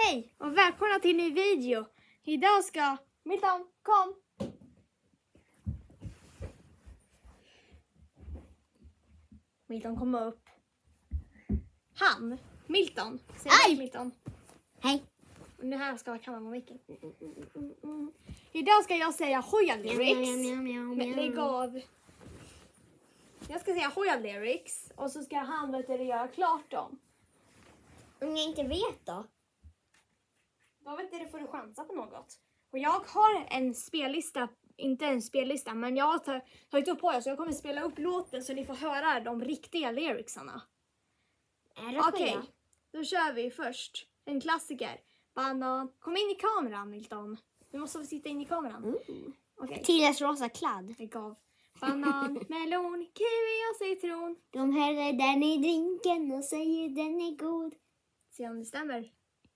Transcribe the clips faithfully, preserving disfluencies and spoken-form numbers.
Hej och välkomna till en ny video. Idag ska... Milton, kom! Milton, kom upp. Han, Milton. Säg hej Milton. Hej. Och nu här ska jag kalla på micken. Mm, mm, mm, mm. Idag ska jag säga Hoya lyrics. Men lägg av. Jag ska säga Hoya lyrics. Och så ska han vet du, göra klart dem. Om jag inte vet då? Då vet du, det får du chansa på något. Och jag har en spellista. Inte en spellista, men jag har tagit upp på er. Så jag kommer spela upp låten så ni får höra de riktiga lyricsarna. Okej, okay, då kör vi först. En klassiker. Banan. Kom in i kameran, Milton. Du måste få sitta in i kameran. Mm. Okay. Tillas rosa kladd. Lägg av. Banan, melon, kiwi och citron. De häller den i drinken och säger den är god. Se om det stämmer.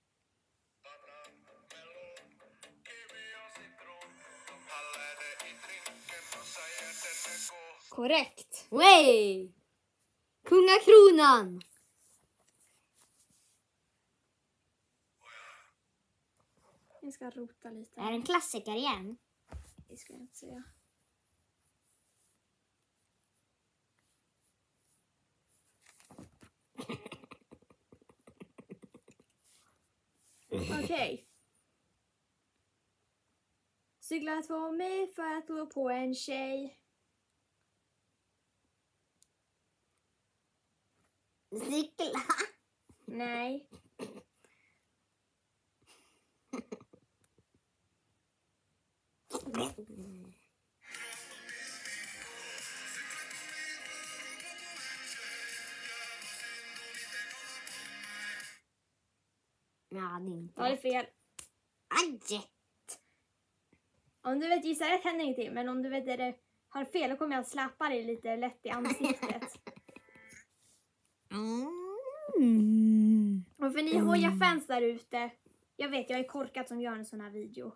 Korrekt. Wey! Kungakronan. Jag ska rota lite. Är det en klassiker igen? Det ska jag inte säga. Okej. Okay. Cykla två mig för att gå på en tjej. Cykla? Nej. Ja, det är inte. Ja, det är fel. Aj! Om du vet gissa rätt händer ingenting. Men om du vet det har fel då kommer jag att släppa dig lite lätt i ansiktet. Mm. Och för ni mm. Hoya-fans där ute. Jag vet, jag är korkat som gör en sån här video.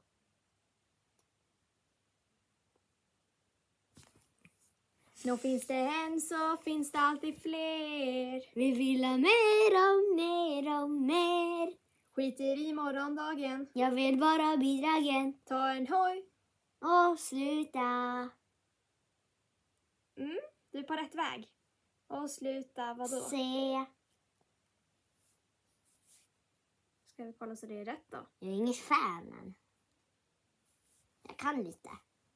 Nå finns det en så finns det alltid fler. Vi vill ha mer och mer och mer. Skiter i morgondagen. Jag vill bara bidragen. Ta en hoj. Och sluta. Mm, du är på rätt väg. Och sluta, vadå? Se. Ska vi kolla så det är rätt då? Jag är inget fan än. Jag kan lite.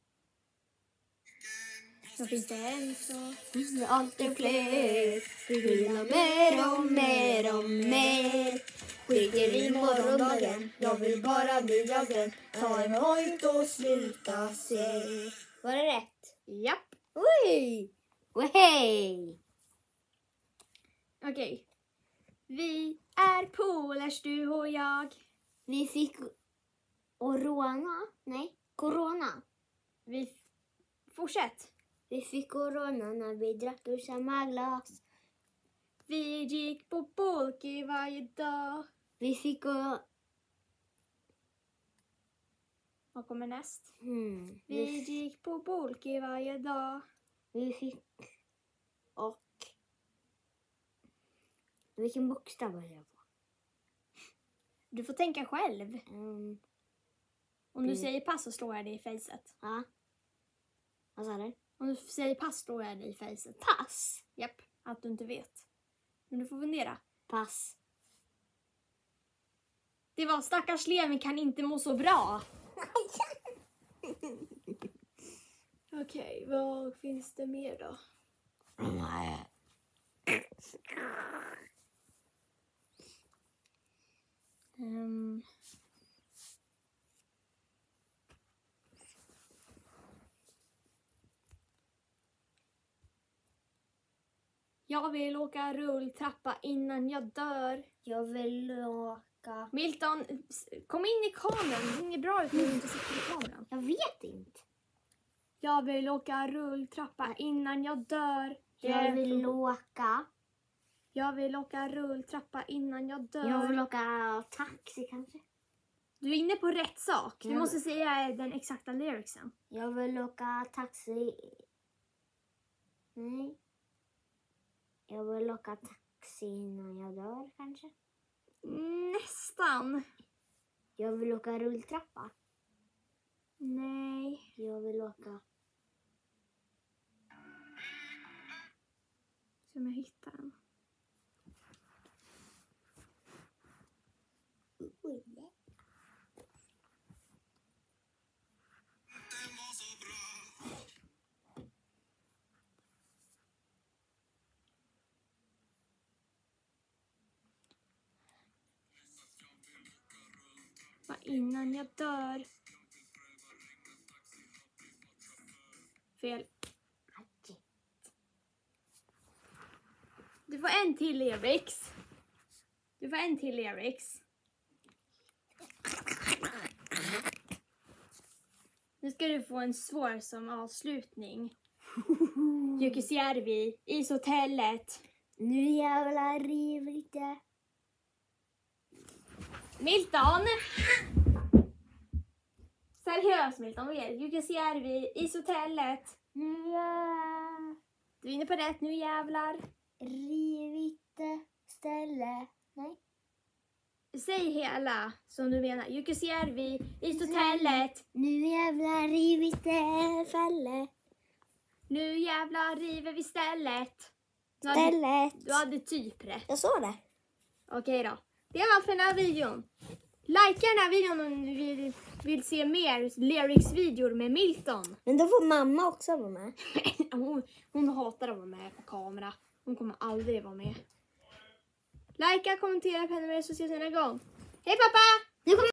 Så finns det en så finns det alltid fler. Vi vill ha mer och mer och mer. Skiter i morgondagen. Jag vill bara bidragen. Ta en hojt och sluta se. Var det rätt? Japp. Oj! Hej! Okej. Okay. Vi är polers, du och jag. Vi fick corona. Nej, corona. Vi f- fortsätt. Vi fick corona när vi drack ur samma glas. Vi gick på polki varje dag. Vi fick och... Vad kommer näst? Hmm. Vi, vi gick på polki varje dag. Vi fick och... Vilken bokstav var jag på? Du får tänka själv. Um, Om du säger pass så slår jag dig i facet. Ja. Vad sa du? Om du säger pass slår jag dig i facet. Pass? Japp, att du inte vet. Men du får fundera. Pass. Det var stackars Lemi kan inte må så bra. Okej, okay, vad finns det mer då? Nej. Um. Jag vill åka rulltrappa innan jag dör. Jag vill åka... Milton, kom in i kameran. Det är inget bra ut när du inte sitter i kameran. Jag vet inte. Jag vill åka rulltrappa innan jag dör. Jag vill åka... Jag vill åka rulltrappa innan jag dör. Jag vill åka taxi kanske. Du är inne på rätt sak. Du jag... måste säga den exakta lyricsen. Jag vill åka taxi. Nej. Jag vill åka taxi innan jag dör kanske. Nästan. Jag vill åka rulltrappa. Nej. Jag vill åka. Så jag hittar den. Va, innan jag dör. Fel. Du får en till, Eriks. Du får en till, Eriks. Nu ska du få en svår som avslutning. Jukkasjärvi, ishotellet. Nu jävlar rivigt det. Milton! Seriöst Milton, vad är det? Jukkasjärvi, ishotellet. Nu är Du är inne på rätt nu, jävlar. rivigt ställe. Nej. Säg hela som du menar. Jukkasjärvi, ishotellet. Nu jävlar rivigt fälle. Nu jävlar river vi stället. Du hade, Stället. du hade typ rätt. Jag såg det. Okej då. Det var allt för den här videon. Likea den här videon om du vill, vill se mer lyrics-videor med Milton. Men då får mamma också vara med. hon, hon hatar att vara med på kamera. Hon kommer aldrig vara med. Likea, kommentera, prenumerera så ses vi nästa gång. Hej pappa! Nu kommer